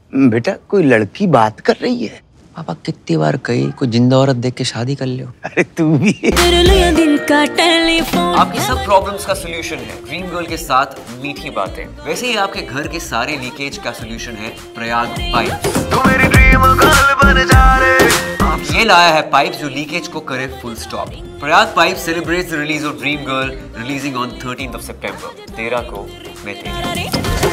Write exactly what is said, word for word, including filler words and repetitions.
बेटा कोई लड़की बात कर रही है। पापा कितनी बार कही कोई जिंदा औरत देख के शादी कर लो। अरे तू भी आपकी सब प्रॉब्लम्स का सोल्यूशन है ड्रीम गर्ल के साथ मीठी बातें। वैसे ही आपके घर के सारे लीकेज का सोल्यूशन है प्रयाग पाइप। तू मेरी ड्रीम गर्ल बन जा रे। ये लाया है पाइप जो लीकेज को करे full stop. Prayag pipe celebrates the release of Dream Girl, releasing on thirteenth of सितंबर। तेरह को मैं तेरी